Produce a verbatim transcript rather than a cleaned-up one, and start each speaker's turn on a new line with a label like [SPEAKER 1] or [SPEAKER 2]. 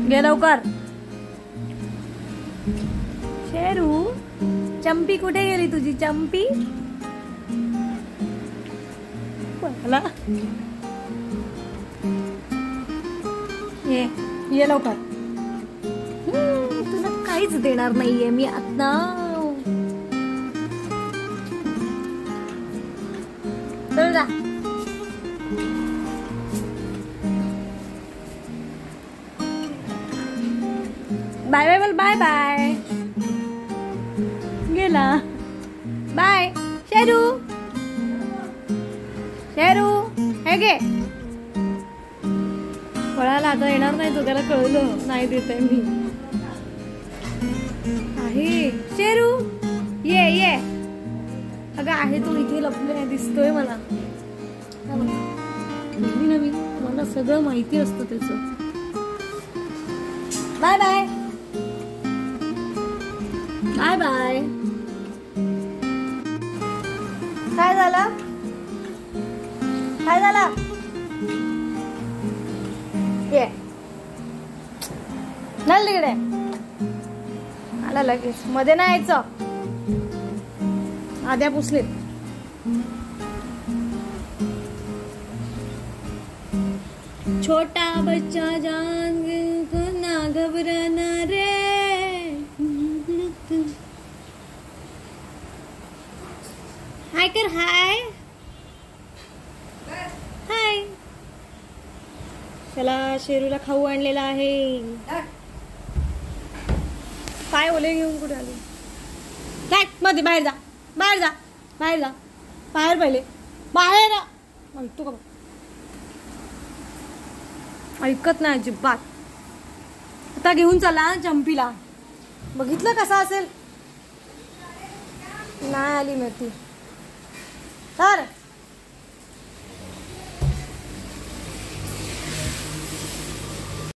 [SPEAKER 1] घे लवकर. शेरू, चंपी कुठे गेली तुझी चंपी? मला ये ये लवकर. तुला काहीच देणार नाहीये मी आता. चल जा. बाय बाय बोल. Bye bye. गेला. बाय शेरू. शेरू हे गे. पळाला आता येणार नाही तो. त्याला कळलं नाही देते मी. आहे शेरू ये ये. अगं आहे तो इथे लपले दिसतोय मला. नवीन नवीन मला सगळं माहिती असतं त्याचं. Bye bye. Bye bye. काय झालं? काय झालं? ये नल तिकडे. आला लगेच. मध्ये नाही यायचं. आद्या पुसलेत. छोटा बच्चा जान को ना घबराना रे. हाय कर. हाय हाय. चला शेरूला खाऊ आणलेला आहे. पाय ओले घेऊन कुठे आले? काय मध्ये बाहेर जा. बाहेर जा. बाहेर जा. बाहेर पहिले बाहेर. ऐकतो का? ऐकत नाही अजिबात. आता घेऊन चला चंपीला. बघितलं कसा असेल. नाही आली मिळती तर